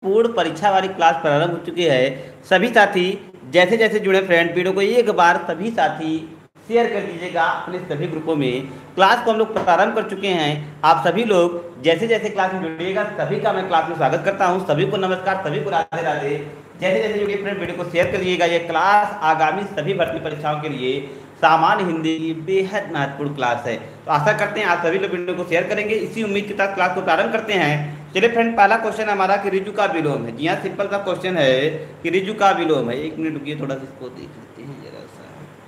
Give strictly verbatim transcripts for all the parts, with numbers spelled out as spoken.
पूर्ण परीक्षा वाली क्लास प्रारंभ हो चुकी है। सभी साथी जैसे जैसे जुड़े फ्रेंड, वीडियो को एक बार सभी साथी शेयर कर दीजिएगा अपने सभी ग्रुपों में। क्लास को हम लोग प्रारंभ कर चुके हैं। आप सभी लोग जैसे जैसे क्लास में जुड़िएगा सभी का मैं क्लास में स्वागत करता हूं। सभी को नमस्कार, सभी को राधे राधे। जैसे जैसे जुड़िए फ्रेंड, वीडियो को शेयर करिएगा। ये क्लास आगामी सभी भर्ती परीक्षाओं के लिए सामान्य हिंदी की बेहद महत्वपूर्ण क्लास है। तो आशा करते हैं आप सभी लोग वीडियो को शेयर करेंगे। इसी उम्मीद के साथ क्लास को प्रारंभ करते हैं। चलिए फ्रेंड, पहला क्वेश्चन हमारा कि ऋजु का विलोम है। जी हाँ, सिंपल सा क्वेश्चन है कि ऋजु का विलोम है। एक मिनट रुकिए, थोड़ा सा इसको देख लेते हैं जरा सा।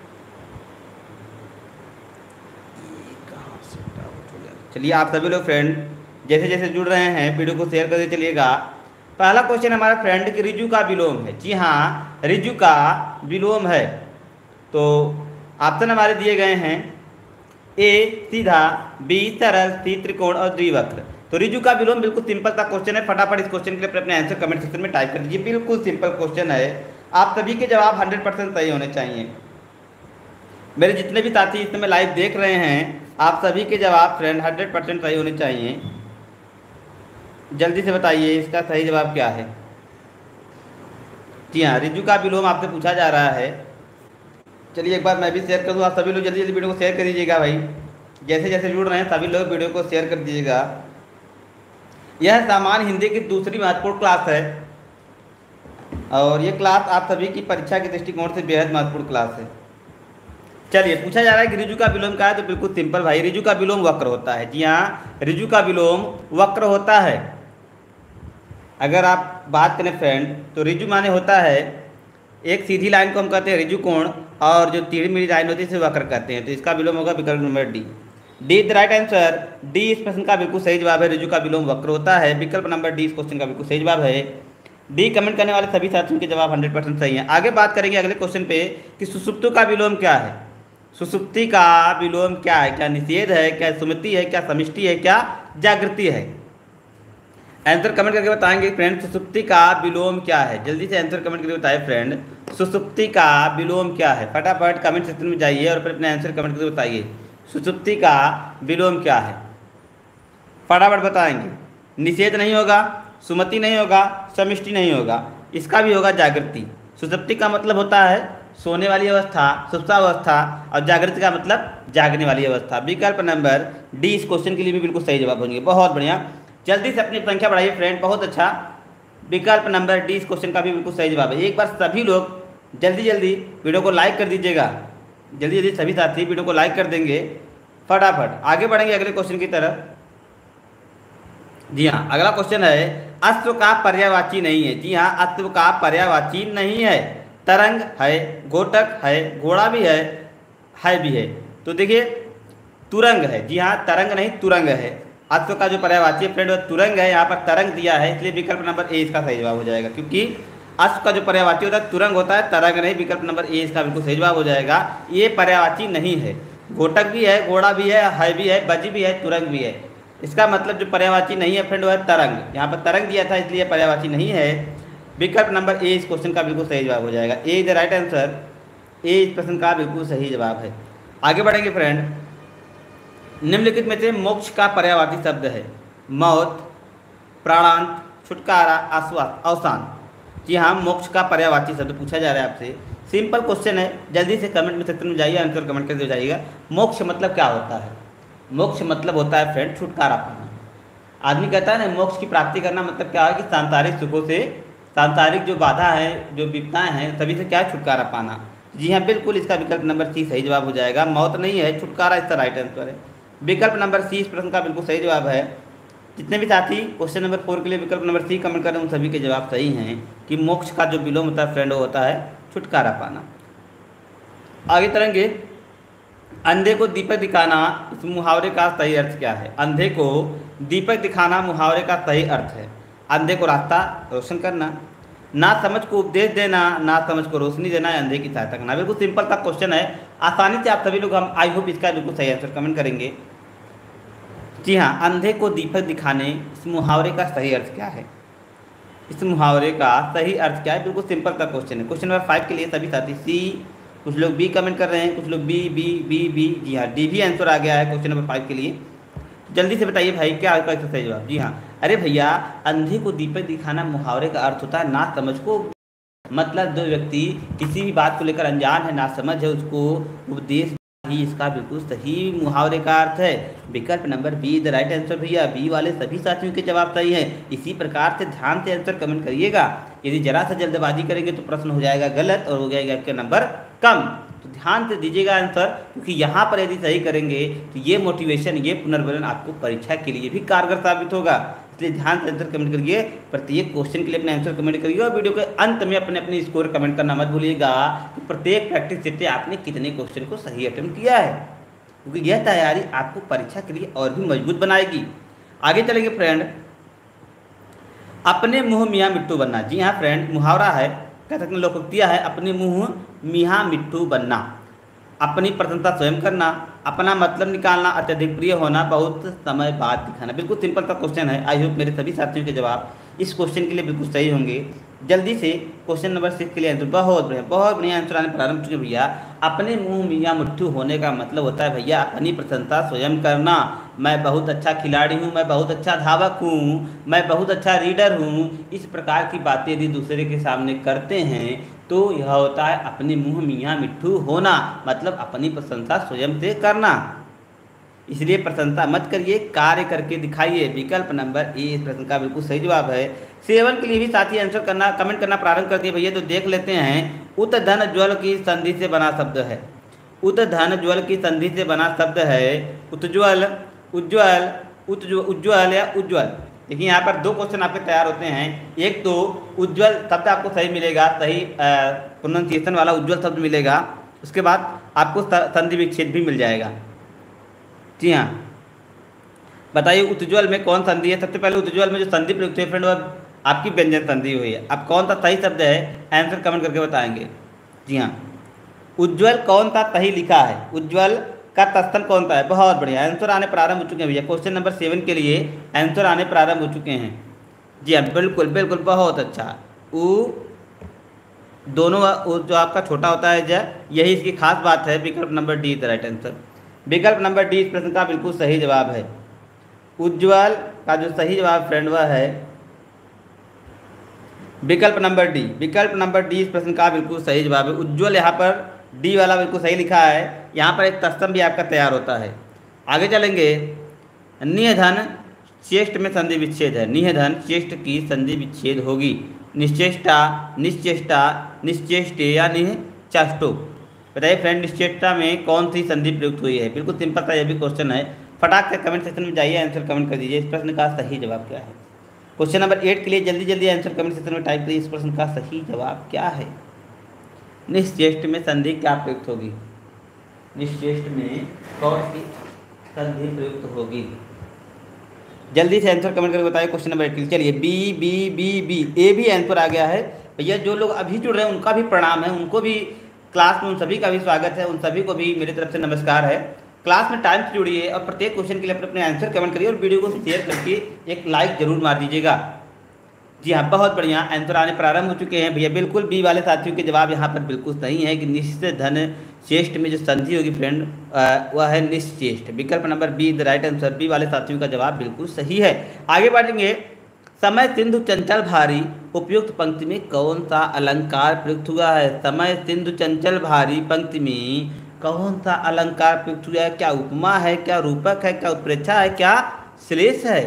चलिए आप सभी लोग फ्रेंड जैसे जैसे जुड़ रहे हैं वीडियो को शेयर करते चलिएगा। पहला क्वेश्चन हमारा फ्रेंड कि ऋजु का विलोम है। जी हाँ, ऋजु का विलोम है। तो ऑप्शन हमारे दिए गए हैं ए सीधा, बी सरल, सी त्रिकोण और द्विवक्र। तो ऋजु का विलोम बिल्कुल सिंपल सा क्वेश्चन है। फटाफट इस क्वेश्चन के लिए अपने आंसर कमेंट सेक्शन में टाइप कर दीजिए। बिल्कुल सिंपल क्वेश्चन है। आप सभी के जवाब हंड्रेड परसेंट सही होने चाहिए। मेरे जितने भी साथी इस समय लाइव देख रहे हैं, आप सभी के जवाब फ्रेंड हंड्रेड परसेंट सही होने चाहिए। जल्दी से बताइए इसका सही जवाब क्या है। जी हाँ, ऋजु का विलोम आपसे पूछा जा रहा है। चलिए एक बार मैं भी शेयर कर दूँ। आप सभी लोग जल्दी जल्दी वीडियो को शेयर कर दीजिएगा भाई। जैसे जैसे जुड़ रहे हैं सभी लोग वीडियो को शेयर कर दीजिएगा। यह सामान्य हिंदी की दूसरी महत्वपूर्ण क्लास है और ये क्लास आप सभी की परीक्षा के दृष्टिकोण से बेहद महत्वपूर्ण क्लास है। चलिए पूछा जा रहा है कि ऋजु का विलोम क्या है। तो बिल्कुल सिंपल भाई, ऋजु का विलोम वक्र होता है। जी हाँ, ऋजु का विलोम वक्र होता है। अगर आप बात करें फ्रेंड तो ऋजु माने होता है एक सीधी लाइन को हम कहते हैं ऋजु कोण, और जो टेढ़ी मेढ़ी लाइन होती है इसे वक्र कहते हैं। तो इसका विलोम होगा विकल्प number D. D the right answer. D इस प्रश्न का बिल्कुल सही जवाब है। ऋजु का विलोम वक्र होता है। विकल्प नंबर डी इस क्वेश्चन का बिल्कुल सही जवाब है। डी कमेंट करने वाले सभी साथियों के जवाब हंड्रेड परसेंट सही है। आगे बात करेंगे अगले क्वेश्चन पे कि सुषुप्ति का विलोम क्या है। सुषुप्ति का विलोम क्या है? क्या निषेध है, क्या सुमति है, क्या समिष्टि है, क्या जागृति है? आंसर कमेंट करके बताएंगे फ्रेंड। सुषुप्ति का विलोम क्या है? जल्दी से आंसर कमेंट करके बताइए फ्रेंड। सुषुप्ति का विलोम क्या है? फटाफट कमेंट सेक्शन में जाइए और फिर अपने आंसर कमेंट करके बताइए सुषुप्ति का विलोम क्या है। फटाफट बताएंगे। निषेध नहीं होगा, सुमति नहीं होगा, समिष्टि नहीं होगा, इसका भी होगा जागृति। सुषुप्ति का मतलब होता है सोने वाली अवस्था, सुप्तावस्था, और जागृति का मतलब जागने वाली अवस्था। विकल्प नंबर डी इस क्वेश्चन के लिए भी बिल्कुल सही जवाब होंगे। बहुत बढ़िया, जल्दी से अपनी संख्या बढ़ाइए फ्रेंड। बहुत अच्छा, विकल्प नंबर डी इस क्वेश्चन का भी बिल्कुल सही जवाब है। एक बार सभी लोग जल्दी जल्दी वीडियो को लाइक कर दीजिएगा। जल्दी जल्दी सभी साथी वीडियो को लाइक कर देंगे। फटाफट आगे बढ़ेंगे अगले क्वेश्चन की तरफ। जी हाँ, अगला क्वेश्चन है अश्व का पर्यायवाची नहीं है। जी हाँ, अश्व का पर्यायवाची नहीं है। तरंग है, घोटक है, घोड़ा भी है, है भी है। तो देखिए तुरंग है। जी हाँ, तरंग नहीं तुरंग है। अश्व का जो पर्यायवाची है फ्रेंड वो तुरंग है। यहाँ पर तरंग दिया है, इसलिए विकल्प नंबर ए इसका सही जवाब हो जाएगा। क्योंकि अश्व का जो पर्यायवाची होता है तुरंग होता है, तरंग नहीं। विकल्प नंबर ए इसका बिल्कुल सही जवाब हो जाएगा। ये पर्यायवाची नहीं है। घोटक भी है, घोड़ा भी है, है भी है, बज भी है, तुरंग भी है। इसका मतलब जो पर्यायवाची नहीं है फ्रेंड वो है तरंग। यहाँ पर तरंग दिया था इसलिए पर्यायवाची नहीं है। विकल्प नंबर ए इस क्वेश्चन का बिल्कुल सही जवाब हो जाएगा। A the right answer. A इस प्रश्न का बिल्कुल सही जवाब है। आगे बढ़ेंगे फ्रेंड। निम्नलिखित में से मोक्ष का पर्यायवाची शब्द है। मौत, प्राणांत, छुटकारा, आश्वास, अवसान। जी हाँ, मोक्ष का पर्यायवाची शब्द पूछा जा रहा है आपसे। सिंपल क्वेश्चन है। जल्दी से कमेंट में सेक्शन में जाइए, आंसर कमेंट करके जाइएगा। मोक्ष मतलब क्या होता है? मोक्ष मतलब होता है फ्रेंड छुटकारा पाना। आदमी कहता है ना मोक्ष की प्राप्ति करना, मतलब क्या है कि सांसारिक सुखों से, सांसारिक जो बाधा है, जो विपदाएं हैं, सभी से क्या है छुटकारा पाना। जी हाँ, बिल्कुल इसका विकल्प नंबर सी सही जवाब हो जाएगा। मौत नहीं है, छुटकारा इसका राइट आंसर है। विकल्प नंबर सी इस प्रश्न का बिल्कुल सही जवाब है। जितने भी साथी क्वेश्चन नंबर फोर के लिए विकल्प नंबर सी कमेंट कर रहे हैं उन सभी के जवाब सही हैं कि मोक्ष का जो विलोम होता है फ्रेंड वो होता है छुटकारा पाना। आगे चलेंगे। अंधे को दीपक दिखाना, इस मुहावरे का सही अर्थ क्या है? अंधे को दीपक दिखाना मुहावरे का सही अर्थ है अंधे को रास्ता रोशन करना, ना समझ को उपदेश देना, ना समझ को रोशनी देना, अंधे की सहायता करना। बिल्कुल सिंपल सा क्वेश्चन है। आसानी से आप सभी लोग, हम आई होप इसका बिल्कुल सही आंसर कमेंट करेंगे। जी हाँ, अंधे को दीपक दिखाने, इस मुहावरे का सही अर्थ क्या है? इस मुहावरे का सही अर्थ क्या है? बिल्कुल सिंपल सा क्वेश्चन है। क्वेश्चन नंबर फाइव के लिए सभी साथी सी, कुछ लोग बी कमेंट कर रहे हैं, कुछ लोग बी बी बी बी जी हाँ, डी भी आंसर आ गया है क्वेश्चन नंबर फाइव के लिए। जल्दी से बताइए भाई क्या आपका इसका सही जवाब? जी हाँ, अरे भैया, अंधे को दीपक दिखाना मुहावरे का अर्थ होता है ना समझ को, मतलब जो व्यक्ति किसी भी बात को लेकर अनजान है, ना समझ है, उसको उपदेश ही इसका बिल्कुल सही मुहावरे का अर्थ है। विकल्प number B the right answer भैया। बी वाले सभी साथियों के जवाब सही है। इसी प्रकार से ध्यान से आंसर कमेंट करिएगा। यदि जरा सा जल्दबाजी करेंगे तो प्रश्न हो जाएगा गलत और हो जाएगा आपका नंबर कम। तो ध्यान से दीजिएगा आंसर, क्योंकि यहाँ पर यदि सही करेंगे तो ये मोटिवेशन, ये पुनर्बलन आपको परीक्षा के लिए भी कारगर साबित होगा। इसलिए ध्यान से आंसर कमेंट करिए, प्रत्येक क्वेश्चन के लिए अपने आंसर कमेंट करिए और वीडियो के अंत में अपने अपने स्कोर कमेंट करना मत भूलिएगा कि प्रत्येक प्रैक्टिस सेट से आपने कितने क्वेश्चन को सही अटेम्प्ट किया है, क्योंकि यह तैयारी आपको परीक्षा के लिए और भी मजबूत बनाएगी। आगे चलेंगे फ्रेंड, अपने मुंह मियाँ मिट्टू बनना। जी हाँ फ्रेंड, मुहावरा है, कह सकते हैं लोकोक्तियाँ है, अपने मुंह मियाँ मिट्टू बनना, अपनी प्रशंसा स्वयं करना, अपना मतलब निकालना, अत्यधिक प्रिय होना, बहुत समय बाद दिखाना। बिल्कुल सिंपल सा क्वेश्चन है। आई होप मेरे सभी साथियों के जवाब इस क्वेश्चन के लिए बिल्कुल सही होंगे। जल्दी से क्वेश्चन नंबर सिक्स के लिए आंसर, बहुत बढ़िया बहुत बढ़िया आंसर आने प्रारंभ चुके भैया। अपने मुंह मियाँ मिट्टू होने का मतलब होता है भैया अपनी प्रशंसा स्वयं करना। मैं बहुत अच्छा खिलाड़ी हूँ, मैं बहुत अच्छा धावक हूँ, मैं बहुत अच्छा रीडर हूँ, इस प्रकार की बातें यदि दूसरे के सामने करते हैं तो यह होता है अपने मुंह मियाँ मिट्टू होना, मतलब अपनी प्रशंसा स्वयं से करना। इसलिए प्रशंसा मत करिए, कार्य करके दिखाइए। विकल्प नंबर ए इस प्रश्न का बिल्कुल सही जवाब है। सेवन के लिए भी साथी आंसर करना कमेंट करना प्रारंभ कर दिए भैया। तो देख लेते हैं, उत धन ज्वल की संधि से बना शब्द है। उत धन ज्वल की संधि से बना शब्द है उज्ज्वल, उज्ज्वल, उज्ज्वल या उज्ज्वल। देखिए यहाँ पर दो क्वेश्चन आपके तैयार होते हैं। एक तो उज्ज्वल शब्द आपको सही मिलेगा, सही प्रोनाउंसिएशन वाला उज्ज्वल शब्द मिलेगा। उसके बाद आपको संधि विच्छेद भी मिल जाएगा। जी हाँ, बताइए उज्ज्वल में कौन संधि है। सबसे पहले उज्ज्वल में जो संधि प्रयुक्त है फ्रेंड वह आपकी व्यंजन संधि हुई है। अब कौन सा सही शब्द है आंसर कमेंट करके बताएंगे। जी हाँ, उज्ज्वल कौन सा सही लिखा है, उज्ज्वल का तस्तन कौन सा है। बहुत बढ़िया आंसर आने प्रारंभ हो चुके हैं भैया। क्वेश्चन नंबर सेवन के लिए आंसर आने प्रारंभ हो चुके हैं। जी हाँ, बिल्कुल बिल्कुल बहुत अच्छा। उ दोनों जो आपका छोटा होता है ज, यही इसकी खास बात है। विकल्प number D the right answer. विकल्प नंबर डी इस प्रश्न का बिल्कुल सही जवाब है। उज्ज्वल का जो सही जवाब फ्रेंड वह है विकल्प नंबर डी। विकल्प नंबर डी इस प्रश्न का बिल्कुल सही जवाब है। उज्ज्वल यहाँ पर डी वाला बिल्कुल सही लिखा है। यहाँ पर एक तस्तम भी आपका तैयार होता है। आगे चलेंगे, नियधन चेष्ट में संधि विच्छेद है। नियधन चेष्ट की संधि विच्छेद होगी। निश्चेष्टा, निश्चेष्टा, निश्चेष्टे या निश्चेष्टो। बताइए फ्रेंड, निश्चेष्टा में कौन सी संधि प्रयुक्त हुई है। बिल्कुल सिंपल सा यह भी क्वेश्चन है। फटाक से कमेंट सेक्शन में जाइए, आंसर कमेंट कर दीजिए। इस प्रश्न का सही जवाब क्या है। क्वेश्चन नंबर एट के लिए जल्दी जल्दी आंसर कमेंट सेक्शन में टाइप करिए। इस प्रश्न का सही जवाब क्या है। निश्चेष्ट में संधि क्या प्रयुक्त होगी। निश्चेष्ट में कौन सी संधि प्रयुक्त होगी, जल्दी से आंसर कमेंट करके बताइए। क्वेश्चन नंबर एट के लिए चलिए, B B B B A भी आंसर आ गया है भैया। जो लोग अभी जुड़ रहे हैं उनका भी प्रणाम है, उनको भी क्लास में उन सभी का भी स्वागत है, उन सभी को भी मेरी तरफ से नमस्कार है। क्लास में टाइम से जुड़िए और प्रत्येक क्वेश्चन के लिए अपने अपने आंसर कमेंट करिए और वीडियो को शेयर करके एक लाइक जरूर मार दीजिएगा। जी हाँ, बहुत बढ़िया आंसर आने प्रारंभ हो चुके हैं भैया। बिल्कुल बी वाले साथियों के जवाब यहाँ पर बिल्कुल सही है कि निश्चित धन चेष्ट में जो संधि होगी फ्रेंड वह है निश्चेष्ट। विकल्प number B the right answer. B वाले साथियों का जवाब बिल्कुल सही है। आगे बढ़ेंगे, समय सिंधु चंचल भारी उपयुक्त पंक्ति में कौन सा अलंकार प्रयुक्त हुआ है। समय सिंधु चंचल भारी पंक्ति में कौन सा अलंकार प्रयुक्त हुआ है। क्या उपमा है, क्या रूपक है, क्या उत्प्रेक्षा है, क्या श्लेष है।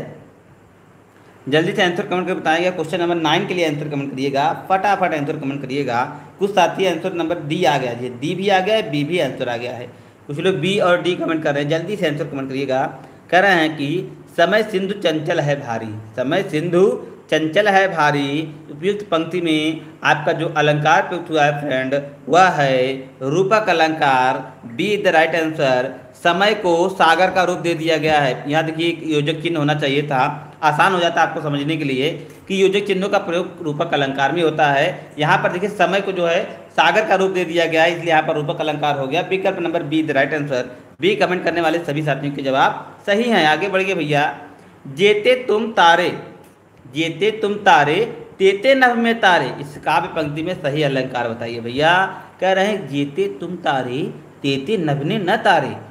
जल्दी से आंसर कमेंट करके बताएंगे। क्वेश्चन नंबर नाइन के लिए आंसर कमेंट करिएगा, फटाफट आंसर कमेंट करिएगा। कुछ साथी आंसर नंबर डी आ गया, जी डी भी आ गया है, बी भी आंसर आ गया है। कुछ लोग बी और डी कमेंट कर रहे हैं। जल्दी से आंसर कमेंट करिएगा। कह रहे हैं कि समय सिंधु चंचल है भारी। समय सिंधु चंचल है भारी उपयुक्त पंक्ति में आपका जो अलंकार प्रयुक्त हुआ है फ्रेंड वह है रूपक अलंकार। B the right answer. समय को सागर का रूप दे दिया गया है। यहाँ देखिए योजक चिन्ह होना चाहिए था, आसान हो जाता है आपको समझने के लिए कि योजक चिन्हों का प्रयोग रूपक अलंकार में होता है। यहाँ पर देखिए समय को जो है सागर का रूप दे दिया गया है, इसलिए यहाँ पर रूपक अलंकार हो गया। विकल्प number B the right answer. B comment करने वाले सभी साथियों के जवाब सही हैं। आगे बढ़ गए भैया, जेते तुम तारे, जेते तुम तारे तेते नभ में तारे, इस काव्य पंक्ति में सही अलंकार बताइए भैया। कह रहे हैं जेते तुम तारे तेते नभ ने न तारे,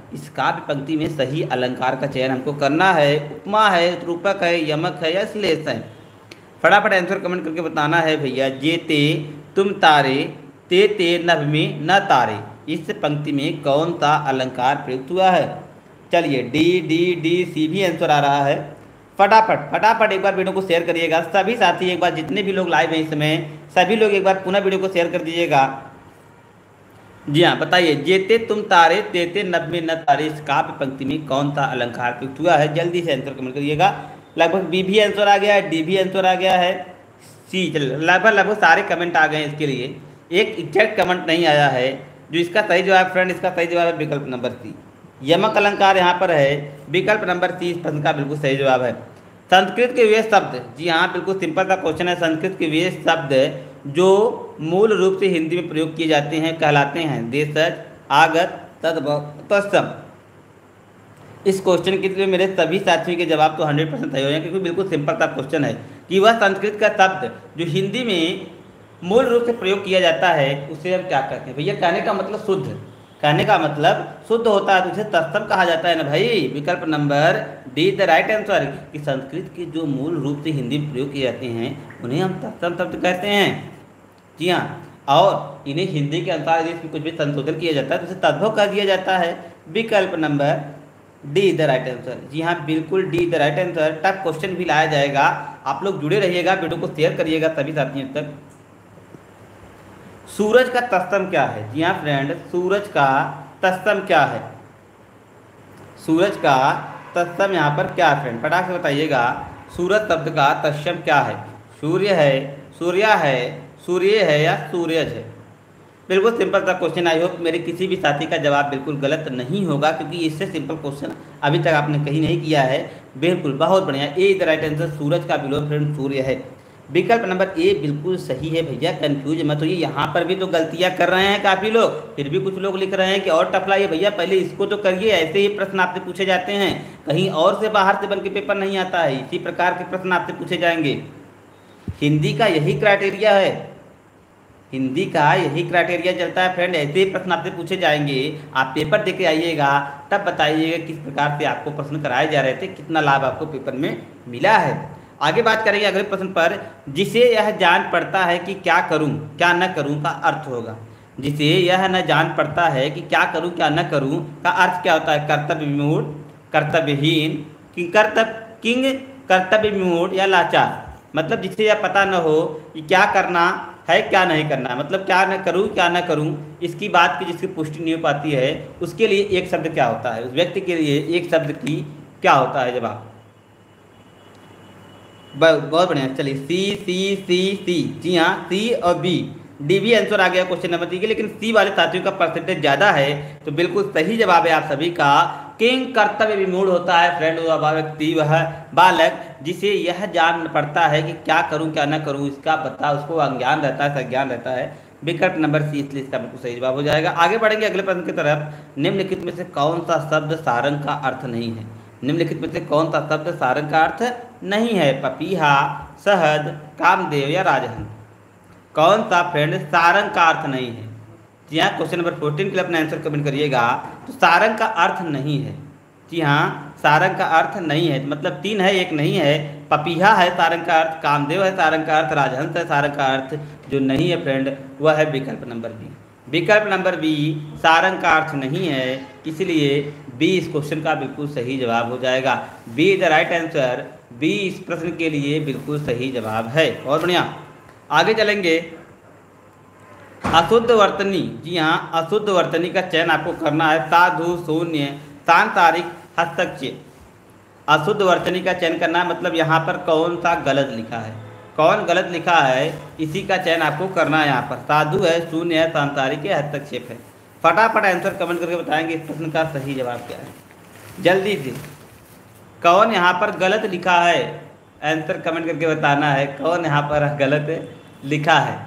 इस काव्य पंक्ति में सही अलंकार का चयन हमको करना है। उपमा है, रूपक है, यमक है या श्लेष है? फटाफट आंसर कमेंट करके बताना है भैया। जे ते तुम तारे, ते ते नभ में न तारे, इस पंक्ति में कौन सा अलंकार प्रयुक्त हुआ है? चलिए डी डी डी सी भी आंसर आ रहा है। फटाफट फटाफट एक बार वीडियो को शेयर करिएगा सभी साथी, एक बार जितने भी लोग लाइव हैं इस समय सभी लोग एक बार पुनः वीडियो को शेयर कर दीजिएगा। जी हाँ बताइए, जेते तुम तारे तेते नभ में न तारे, इस काव्य पंक्ति में कौन सा अलंकार प्रयुक्त हुआ है? जल्दी से आंसर कमेंट करिएगा। लगभग बी भी आंसर आ गया है, डी भी आंसर आ गया है, सी लगभग लगभग सारे कमेंट आ गए हैं। इसके लिए एक एग्जैक्ट कमेंट नहीं आया है। जो इसका सही जवाब फ्रेंड, इसका सही जवाब है विकल्प नंबर सी, यमक अलंकार यहाँ पर है। विकल्प नंबर सी इस प्रश्न का बिल्कुल सही जवाब है। संस्कृत के वे शब्द, जी हाँ बिल्कुल सिंपल सा क्वेश्चन है। संस्कृत के वे शब्द जो मूल रूप से हिंदी में प्रयोग किए जाते हैं कहलाते हैं देशज, आगत, तद्भव, तत्सम। इस क्वेश्चन के लिए मेरे सभी साथियों के जवाब तो हंड्रेड परसेंट सही हो जाए, क्योंकि बिल्कुल सिंपल सा क्वेश्चन है कि वह संस्कृत का शब्द जो हिंदी में मूल रूप से प्रयोग किया जाता है उसे हम क्या कहते हैं? भैया कहने का मतलब शुद्ध, कहने का मतलब शुद्ध होता है तो उसे तत्सम कहा जाता है ना भाई। विकल्प number D the right answer, कि संस्कृत के जो मूल रूप से हिंदी में प्रयोग किए जाते हैं उन्हें हम तत्सम शब्द कहते हैं। जी हाँ, और इन्हें हिंदी के अनुसार यदि इसमें कुछ भी संशोधन किया जाता है तो उसे तद्भव कर दिया जाता है। विकल्प number D the right answer. जी हाँ बिल्कुल D the right answer. Tough question भी लाया जाएगा, आप लोग जुड़े रहिएगा, वीडियो को शेयर करिएगा सभी साथियों तक। सूरज का तत्सम क्या है? जी हाँ फ्रेंड, सूरज का तत्सम क्या है? सूरज का तत्सम यहाँ पर क्या है फ्रेंड? फटाक से बताइएगा। सूरज शब्द का तत्सम क्या है? सूर्य है, सूर्या है, सूर्य है या सूर्यज है? बिल्कुल सिंपल सा क्वेश्चन। आई होप मेरे किसी भी साथी का जवाब बिल्कुल गलत नहीं होगा, क्योंकि इससे सिंपल क्वेश्चन अभी तक आपने कहीं नहीं किया है। बिल्कुल बहुत बढ़िया, ए द राइट आंसर, सूरज का विलोम फ्रेंड सूर्य है। विकल्प नंबर ए बिल्कुल सही है भैया, कंफ्यूज मत होइए। यहाँ पर भी तो गलतियाँ कर रहे हैं काफ़ी लोग, फिर भी कुछ लोग लिख रहे हैं कि और टफ लाइए। भैया पहले इसको तो करिए, ऐसे ही प्रश्न आपसे पूछे जाते हैं, कहीं और से बाहर से बन के पेपर नहीं आता है। इसी प्रकार के प्रश्न आपसे पूछे जाएंगे। हिंदी का यही क्राइटेरिया है, हिंदी का यही क्राइटेरिया चलता है फ्रेंड। ऐसे ही प्रश्न आपसे पूछे जाएंगे, आप पेपर दे के आइएगा तब बताइएगा किस प्रकार से आपको प्रश्न कराए जा रहे थे, कितना लाभ आपको पेपर में मिला है। आगे बात करेंगे अगले प्रश्न पर। जिसे यह जान पड़ता है कि क्या करूं क्या न करूं का अर्थ होगा। जिसे यह न जान पड़ता है कि क्या करूं क्या न करूं का अर्थ क्या होता है? कर्तव्य विमूढ़, कर्तव्यहीन, किंग कर्तव्य किंग कर्तव्य विमूढ़ या लाचार। मतलब जिसे यह पता न हो कि क्या करना है क्या नहीं करना, मतलब क्या न करूं क्या न करूं, इसकी बात की जिसकी पुष्टि नहीं हो पाती है उसके लिए एक शब्द क्या होता है? उस व्यक्ति के लिए एक शब्द की क्या होता है जवाब? बहुत बढ़िया, चलिए सी सी सी सी। जी हाँ सी और बी, डी भी आंसर आ गया क्वेश्चन नंबर डी के, लेकिन सी वाले साथियों का परसेंटेज ज़्यादा है तो बिल्कुल सही जवाब है आप सभी का। किंग कर्तव्य विमूढ़ होता है फ्रेंड वह व्यक्ति, वह बालक जिसे यह जान पड़ता है कि क्या करूं क्या ना करूं, इसका पता उसको अज्ञान रहता है, संज्ञान रहता है। विकल्प नंबर सी, इसलिए इसका बिल्कुल सही जवाब हो जाएगा। आगे बढ़ेंगे अगले प्रश्न की तरफ। निम्नलिखित में से कौन सा शब्द सारंग का अर्थ नहीं है? निम्नलिखित में से कौन सा शब्द सारंग का अर्थ नहीं है? पपीहा, शहद, कामदेव या राजहंस। कौन सा फ्रेंड सारंग का अर्थ नहीं है? जी हाँ क्वेश्चन नंबर फोर्टीन के लिए अपना आंसर कमेंट करिएगा। तो सारंग का अर्थ नहीं है, जी हाँ सारंग का अर्थ नहीं है, मतलब तीन है एक नहीं है। पपीहा है सारंग का अर्थ, कामदेव है सारंग का अर्थ, राजहंस है सारंग का अर्थ। जो नहीं है फ्रेंड वह है विकल्प नंबर बी। विकल्प नंबर बी सारंग का अर्थ नहीं है, इसलिए बी इस क्वेश्चन का बिल्कुल सही जवाब हो जाएगा। B the right answer, B इस प्रश्न के लिए बिल्कुल सही जवाब है। बहुत बढ़िया, आगे चलेंगे। अशुद्ध वर्तनी, जी हाँ अशुद्ध वर्तनी का चयन आपको करना है। साधु, शून्य, सांसारिक, हस्तक्षेप। अशुद्ध वर्तनी का चयन करना है, मतलब यहाँ पर कौन सा गलत लिखा है, कौन गलत लिखा है इसी का चयन आपको करना है। यहाँ पर साधु है, शून्य है, सांसारिक है, हस्तक्षेप है। फटाफट आंसर कमेंट करके बताएंगे इस प्रश्न का सही जवाब क्या है। जल्दी से कौन यहाँ पर गलत लिखा है, आंसर कमेंट करके बताना है कौन यहाँ पर गलत लिखा है।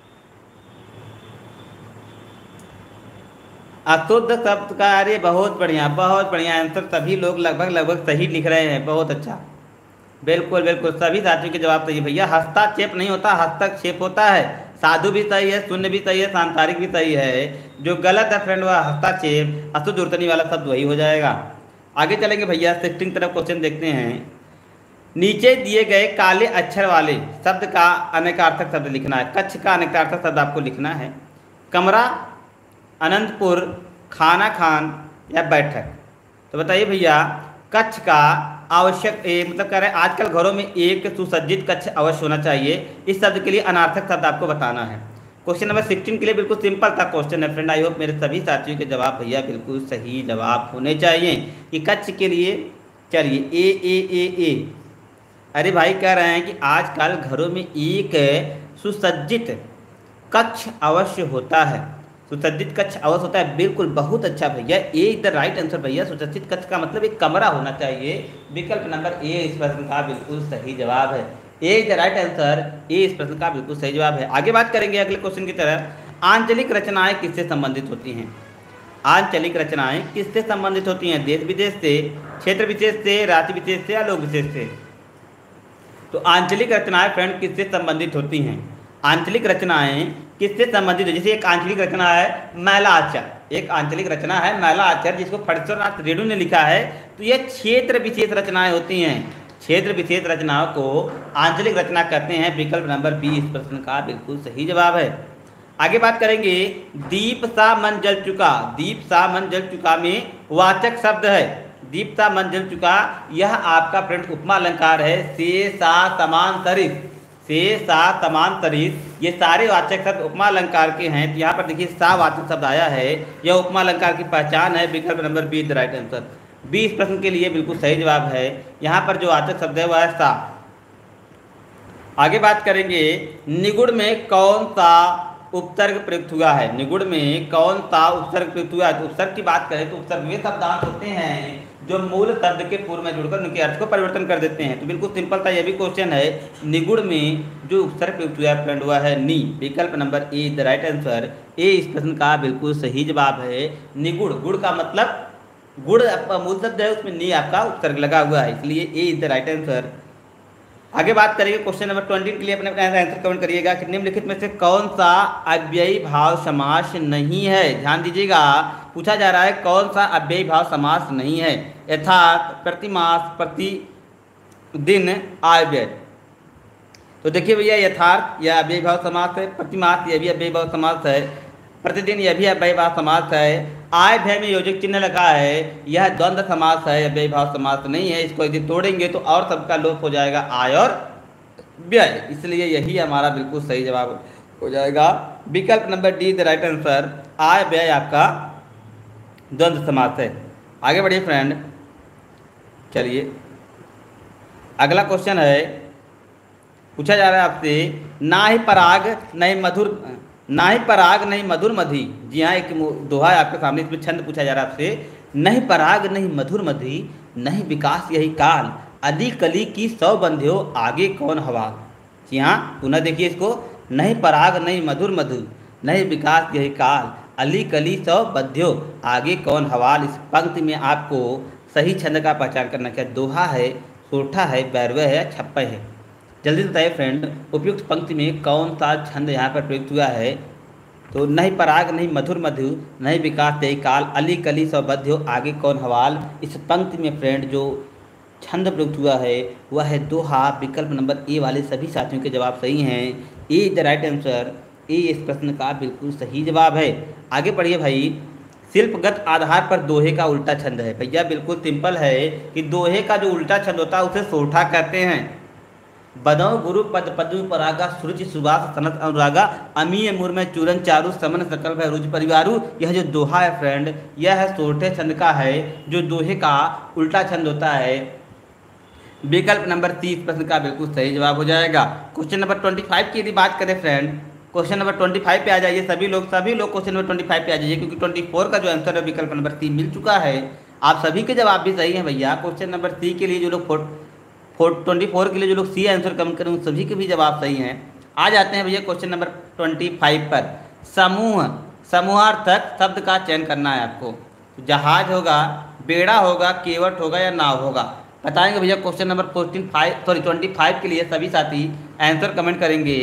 अशुद्ध शब्द का, अरे बहुत बढ़िया बहुत बढ़िया आंसर, सभी लोग लगभग लगभग सही लिख रहे हैं, बहुत अच्छा। बिल्कुल बिल्कुल सभी साथियों के जवाब सही भैया। हस्तक्षेप नहीं होता, हस्तक्षेप होता है। साधु भी सही है, शून्य भी सही है, सांसारिक भी सही है। जो गलत है फ्रेंड वह हस्ताक्षेप अशुद्ध उर्तनी वाला शब्द वही हो जाएगा। आगे चलेंगे भैया, सिक्सटीन तरफ क्वेश्चन देखते हैं। नीचे दिए गए काले अक्षर वाले शब्द का अनेकार्थक शब्द लिखना है। कच्छ का अनेकार्थक शब्द आपको लिखना है। कमरा, अनंतपुर, खाना खान या बैठक। तो बताइए भैया, कक्ष का आवश्यक ए, मतलब कह रहे हैं आजकल घरों में एक सुसज्जित कक्ष अवश्य होना चाहिए। इस शब्द के लिए अनार्थक शब्द आपको बताना है। क्वेश्चन नंबर सिक्सटीन के लिए बिल्कुल सिंपल था क्वेश्चन है फ्रेंड। आई होप मेरे सभी साथियों के जवाब भैया बिल्कुल सही जवाब होने चाहिए। कि कक्ष के लिए चलिए ए ए ए ए अरे भाई कह रहे हैं कि आजकल घरों में एक सुसज्जित कक्ष अवश्य होता है। सुसज्जित कक्ष अवश्य होता है, बिल्कुल बहुत अच्छा भैया, A is the right answer भैया। सुसज्जित कक्ष का मतलब एक कमरा होना चाहिए। विकल्प नंबर ए इस प्रश्न का बिल्कुल सही जवाब है। A is the right answer, A इस प्रश्न का बिल्कुल सही जवाब है। आगे बात करेंगे अगले क्वेश्चन की तरफ। आंचलिक रचनाएं किससे संबंधित होती हैं? आंचलिक रचनाएं किससे संबंधित होती हैं? देश विदेश से, क्षेत्र विशेष से, राज्य विशेष से या लोक विशेष से? तो आंचलिक रचनाएं फ्रेंड किससे संबंधित होती हैं? आंचलिक रचनाएं किससे संबंधित है? जैसे एक आंचलिक रचना है मैला आचार, एक आंचलिक रचना है मैला आचार जिसको फणीश्वरनाथ रेणु ने लिखा है। तो ये क्षेत्र विशेष रचनाएं होती हैं। क्षेत्र विशेष रचनाओं को आंचलिक रचना कहते हैं। विकल्प नंबर बी इस प्रश्न का बिल्कुल सही जवाब है। आगे बात करेंगे, दीप सा मन जल चुका। दीप सा मन जल चुका में वाचक शब्द है। दीप सा मन जल चुका, यह आपका फ्रेंड उपमा अलंकार है। से सा समान सरिस, से सा समान सरिस, ये सारे वाचक शब्द उपमा अलंकार के हैं। तो यहाँ पर देखिए सा वाचक शब्द आया है, यह उपमा अलंकार की पहचान है। विकल्प number B the right answer. B इस प्रश्न के लिए बिल्कुल सही जवाब है। यहाँ पर जो वाचक शब्द है वह है सा। आगे बात करेंगे, निगुण में कौन सा उपसर्ग प्रयुक्त हुआ है? निगुण में कौन सा उपसर्ग प्रयुक्त हुआ है? तो उपसर्ग की बात करें तो उपसर्ग वे शब्दांश होते हैं जो मूल शब्द के पूर्व में जुड़कर उनके अर्थ को परिवर्तन कर देते हैं। तो बिल्कुल सिंपल था, यह भी क्वेश्चन है। निगुण में जो उपसर्ग प्रयुक्त हुआ है फ्रेंड वह है नी। विकल्प number A the right answer. A इस प्रश्न का बिल्कुल सही जवाब है। निगुण, गुण का मतलब गुण आपका मूल शब्द है, उसमें नी आपका उपसर्ग लगा हुआ है, इसलिए A is the right answer. आगे बात करेंगे क्वेश्चन नंबर ट्वेंटी के लिए अपने आंसर कमेंट करिएगा कि निम्नलिखित में से कौन सा अव्ययी भाव समास नहीं है? ध्यान दीजिएगा, पूछा जा रहा है कौन सा अव्ययी भाव समास नहीं है। यथार्थ, प्रतिमास, प्रतिदिन, आयव्यय। तो देखिए भैया, यथार्थ यह अव्ययी भाव समास है, प्रतिमास यह भी अव्ययी भाव समास है, प्रतिदिन यह भी अव्ययी भाव समास है, आय व्यय में योजक चिन्ह लगा है, यह द्वंद्व समास है, अव्ययी भाव समास नहीं है। इसको यदि तोड़ेंगे तो और सबका लोप हो जाएगा आय और व्यय, इसलिए यही हमारा बिल्कुल सही जवाब हो जाएगा। विकल्प number D the right answer. आय व्यय आपका द्वंद्व समास है। आगे बढ़िए फ्रेंड, चलिए अगला क्वेश्चन है। पूछा जा रहा है आपसे, ना ही पराग नहीं मधुर ना ही पराग नहीं मधुर मधी। जी हाँ, एक दोहा है आपके सामने, इसमें छंद पूछा जा रहा है आपसे। नहीं पराग नहीं मधुर मधी, नहीं विकास यही काल, अली कली की सौ बंध्यो आगे कौन हवा। जी हाँ, पुनः देखिए इसको, नहीं पराग नहीं मधुर मधु, नहीं विकास यही काल, अली कली सौ बंध्यो आगे कौन हवाल। इस पंक्ति में आपको सही छंद का पहचान करना क्या दोहा है, सोठा है, बैरवे है, छप्पे है। जल्दी बताइए फ्रेंड, उपयुक्त पंक्ति में कौन सा छंद यहाँ पर प्रयुक्त हुआ है? तो नहीं पराग नहीं मधुर मधु, नहीं विकास यही काल, अली कली सौ बंध्यो आगे कौन हवाल। इस पंक्ति में फ्रेंड जो छंद प्रयुक्त हुआ है वह है दोहा। विकल्प नंबर ए वाले सभी साथियों के जवाब सही हैं। A is the right answer. A इस प्रश्न का बिल्कुल सही जवाब है। आगे पढ़िए भाई, शिल्पगत आधार पर दोहे का उल्टा छंद है। भैया बिल्कुल सिंपल है कि दोहे का जो उल्टा छंद होता है उसे सोठा कहते हैं। बदौ गुरु पद पद्म परागा, सुरुचि सुबास सनत अनुरागा, अमीय मुर में चूरन चारु, समन सकल भय रुचि परिवारु। यह जो दोहा है फ्रेंड, यह है सोठे छंद का है, जो दोहे का उल्टा छंद होता है। विकल्प नंबर तीस प्रश्न का बिल्कुल सही जवाब हो जाएगा। क्वेश्चन नंबर ट्वेंटी फाइव की यदि बात करें friend, question number twenty five पे आ जाइए सभी लोग सभी लोग क्वेश्चन नंबर ट्वेंटी फाइव पे आ जाइए, क्योंकि ट्वेंटी फोर का जो आंसर है विकल्प नंबर सी मिल चुका है। आप सभी के जवाब भी सही हैं भैया। क्वेश्चन नंबर सी के लिए जो लोग फोर फोर ट्वेंटी फोर के लिए जो लोग सी आंसर कम करें उन सभी के भी जवाब सही हैं। आ जाते हैं भैया क्वेश्चन नंबर ट्वेंटी फाइव पर। समूह, समूहार्थक शब्द का चयन करना है आपको। जहाज होगा, बेड़ा होगा, केवट होगा या नाव होगा, बताएंगे भैया। Question number fourteen five sorry twenty five के लिए सभी साथी आंसर कमेंट करेंगे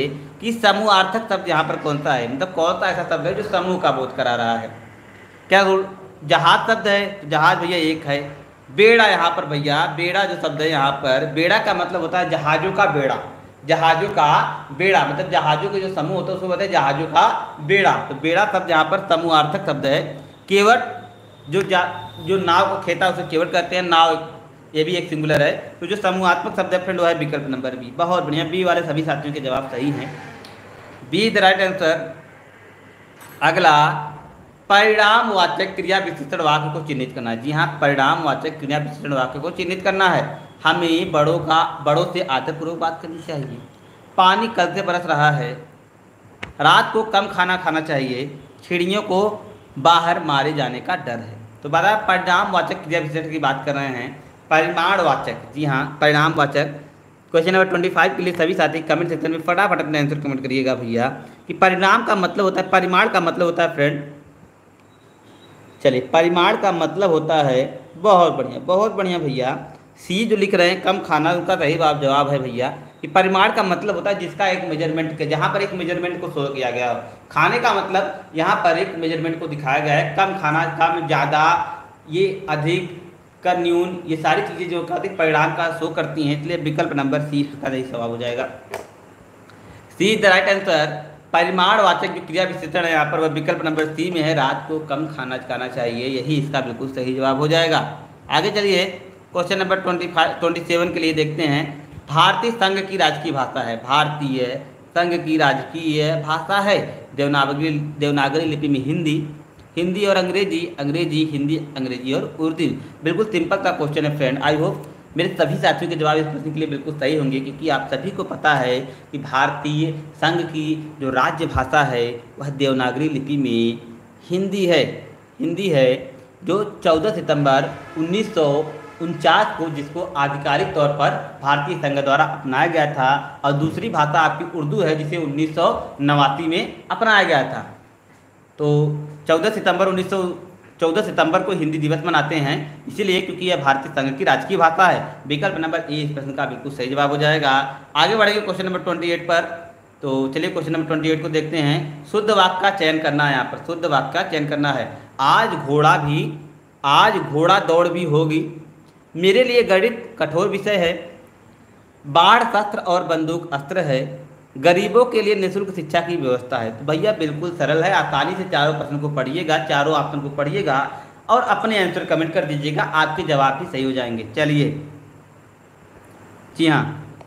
कि समूहार्थक शब्द यहाँ पर कौन सा है, मतलब कौन सा ऐसा शब्द है जो समूह का बोध करा रहा है। क्या जहाज शब्द है, तो जहाज भैया एक है। बेड़ा यहाँ पर भैया, बेड़ा जो शब्द है यहाँ पर, बेड़ा का मतलब होता है जहाजों का बेड़ा, जहाजों का बेड़ा, मतलब जहाजों के जो समूह होता है उसको बोलते हैं जहाजों का बेड़ा। तो बेड़ा शब्द यहाँ पर समूहार्थक शब्द है। केवट जो जा जो नाव को खेता है उसे केवट कहते हैं, नाव ये भी एक सिंगुलर है। तो जो समूहात्मक शब्द है फ्रेंड वो है विकल्प नंबर बी। बहुत बढ़िया, बी वाले सभी साथियों के जवाब सही हैं। B the right answer. अगला, परिणामवाचक क्रिया विशेषण वाक्य को चिन्हित करना है। जी हाँ, परिणामवाचक क्रिया विशेषण वाक्य को चिन्हित करना है। हमें बड़ों का बड़ों से आदरपूर्वक बात करनी चाहिए। पानी कल से बरस रहा है। रात को कम खाना खाना चाहिए। चिड़ियों को बाहर मारे जाने का डर है। तो बता, परिणामवाचक क्रिया विशेषण की बात कर रहे हैं। परिमाणवाचक, जी हाँ, परिणामवाचक। क्वेश्चन नंबर ट्वेंटी फाइव के लिए सभी साथी कमेंट सेक्शन में फटाफट अपने आंसर कमेंट करिएगा भैया कि परिणाम का मतलब होता है, परिमाण का मतलब होता है फ्रेंड, चलिए परिमाण का मतलब होता है, बहुत बढ़िया बहुत बढ़िया भैया, सी जो लिख रहे हैं कम खाना, उनका सही जवाब है भैया कि परिमाण का मतलब होता है जिसका एक मेजरमेंट के, जहाँ पर एक मेजरमेंट को शो किया गया हो। खाने का मतलब यहाँ पर एक मेजरमेंट को दिखाया गया है, कम खाना, कम ज़्यादा, ये अधिक का न्यून, ये सारी चीज़ें जो कहते हैं परिणाम का शो करती हैं, इसलिए विकल्प नंबर सी इसका सही जवाब हो जाएगा। C the right answer. परिमाणवाचक जो क्रिया विशेषण है यहाँ पर वह विकल्प नंबर सी में है, रात को कम खाना खाना चाहिए, यही इसका बिल्कुल सही जवाब हो जाएगा। आगे चलिए question number twenty five twenty seven के लिए देखते हैं। भारतीय संघ की राजकीय भाषा है, भारतीय संघ की राजकीय भाषा है देवनागरी देवनागरी लिपि में हिंदी, हिंदी और अंग्रेजी, अंग्रेजी हिंदी अंग्रेजी और उर्दू। बिल्कुल सिंपल सा क्वेश्चन है फ्रेंड। आई होप मेरे सभी साथियों के जवाब इस प्रश्न के लिए बिल्कुल सही होंगे, क्योंकि आप सभी को पता है कि भारतीय संघ की जो राज्य भाषा है वह देवनागरी लिपि में हिंदी है, हिंदी है, जो चौदह सितंबर उन्नीस सौ उनचास को जिसको आधिकारिक तौर पर भारतीय संघ द्वारा अपनाया गया था, और दूसरी भाषा आपकी उर्दू है जिसे उन्नीस सौ नवासी में अपनाया गया था। तो चौदह सितंबर उन्नीस सौ चौदह सितंबर को हिंदी दिवस मनाते हैं, इसीलिए क्योंकि यह भारतीय संघ की राजकीय भाषा है। विकल्प नंबर ए इस प्रश्न का बिल्कुल सही जवाब हो जाएगा। आगे बढ़ेंगे क्वेश्चन नंबर अट्ठाईस पर। तो चलिए क्वेश्चन नंबर अट्ठाईस को देखते हैं। शुद्ध वाक्य का चयन करना है, यहाँ पर शुद्ध वाक्य का चयन करना है। आज घोड़ा भी आज घोड़ा दौड़ भी होगी, मेरे लिए गणित कठोर विषय है, बाढ़ शस्त्र और बंदूक अस्त्र है, गरीबों के लिए निःशुल्क शिक्षा की व्यवस्था है। तो भैया बिल्कुल सरल है, आसानी से चारों प्रश्न को पढ़िएगा, चारों ऑप्शन को पढ़िएगा और अपने आंसर कमेंट कर दीजिएगा, आपके जवाब भी सही हो जाएंगे। चलिए, जी हाँ,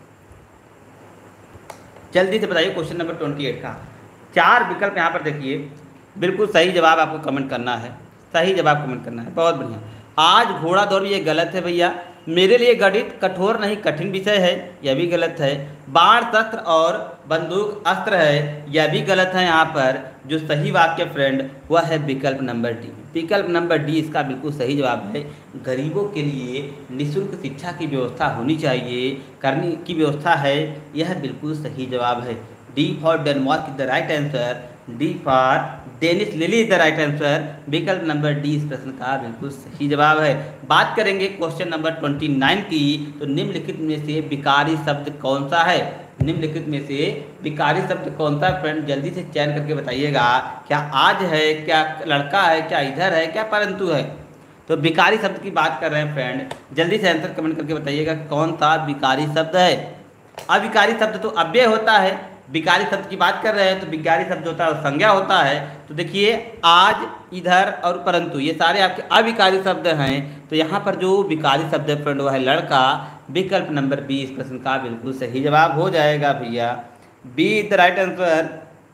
जल्दी से बताइए क्वेश्चन नंबर अट्ठाईस का। चार विकल्प यहाँ पर देखिए, बिल्कुल सही जवाब आपको कमेंट करना है, सही जवाब कमेंट करना है। बहुत बढ़िया। आज घोड़ा दौड़ भी ये गलत है भैया, मेरे लिए गणित कठोर नहीं कठिन विषय है, यह भी गलत है, बाढ़ शस्त्र और बंदूक अस्त्र है, यह भी गलत है। यहाँ पर जो सही वाक्य फ्रेंड वह है विकल्प नंबर डी, विकल्प नंबर डी इसका बिल्कुल सही जवाब है। गरीबों के लिए निःशुल्क शिक्षा की व्यवस्था होनी चाहिए, करने की व्यवस्था है, यह बिल्कुल सही जवाब है। D for Denmark is the right answer, D for Dennis Lillee is the right answer. विकल्प नंबर डी इस प्रश्न का बिल्कुल सही जवाब है। बात करेंगे क्वेश्चन नंबर उनतीस की। तो निम्नलिखित में से विकारी शब्द कौन सा है, निम्नलिखित में से विकारी शब्द कौन सा फ्रेंड, जल्दी से चयन करके बताइएगा। क्या आज है, क्या लड़का है, क्या इधर है, क्या परंतु है। तो विकारी शब्द की बात कर रहे हैं फ्रेंड, जल्दी से आंसर कमेंट करके बताइएगा कौन सा विकारी शब्द है। अविकारी शब्द तो अव्यय होता है, विकारी शब्द की बात कर रहे हैं तो विकारी शब्द होता है और संज्ञा होता है। तो देखिए आज, इधर और परंतु ये सारे आपके अविकारी शब्द हैं। तो यहाँ पर जो विकारी शब्द है फ्रेंड वह है लड़का। विकल्प नंबर बी इस प्रश्न का बिल्कुल सही जवाब हो जाएगा भैया, B is the right answer.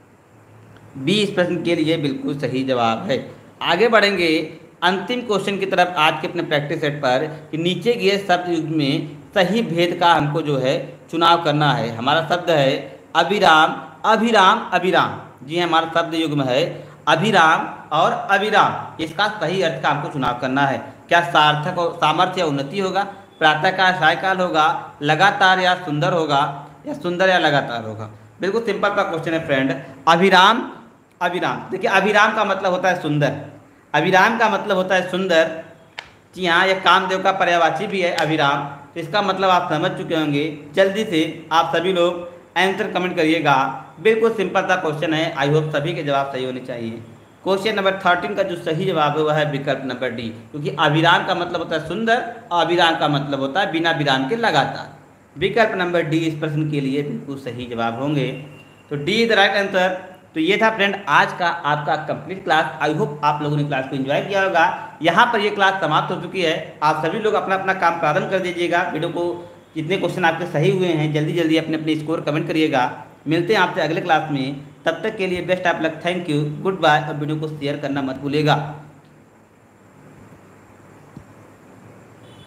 B इस प्रश्न के लिए बिल्कुल सही जवाब है। आगे बढ़ेंगे अंतिम क्वेश्चन की तरफ आज के अपने प्रैक्टिस सेट पर, कि नीचे दिए शब्द युग्म में सही भेद का हमको जो है चुनाव करना है। हमारा शब्द है अभिराम, अभिराम, अभिराम। जी हमारा शब्द युग्म है अभिराम और अभिराम, इसका सही अर्थ का हमको चुनाव करना है। क्या सार्थक और सामर्थ्य या उन्नति होगा, प्रातःकाल सायकाल होगा, लगातार या सुंदर होगा, या सुंदर या लगातार होगा। बिल्कुल सिंपल का क्वेश्चन है फ्रेंड। अभिराम, अभिराम, देखिए अभिराम का मतलब होता है सुंदर, अभिराम का मतलब होता है सुंदर। जी हाँ, यह कामदेव का पर्यायवाची भी है अभिराम, तो इसका मतलब आप समझ चुके होंगे। जल्दी से आप सभी लोग आंसर कमेंट करिएगा। बिल्कुल सिंपल सा क्वेश्चन है। आई होप सभी के जवाब सही होने चाहिए। क्वेश्चन नंबर थर्टीन का जो सही जवाब है वह है विकल्प नंबर डी, क्योंकि अविराम का मतलब होता है सुंदर, अविराम का मतलब होता है बिना विराम के लगातार। विकल्प नंबर डी इस प्रश्न के लिए बिल्कुल सही जवाब होंगे। तो D is the right answer. तो ये था फ्रेंड आज का आपका कंप्लीट क्लास। आई होप आप लोगों ने क्लास को एंजॉय किया होगा। यहाँ पर ये क्लास समाप्त हो चुकी है। आप सभी लोग अपना अपना काम प्रारंभ कर दीजिएगा। वीडियो को जितने क्वेश्चन आपके सही हुए हैं जल्दी जल्दी अपने अपने स्कोर कमेंट करिएगा। मिलते हैं आपसे अगले क्लास में, तब तक के लिए best of luck, thank you, goodbye. और वीडियो को शेयर करना मत भूलिएगा।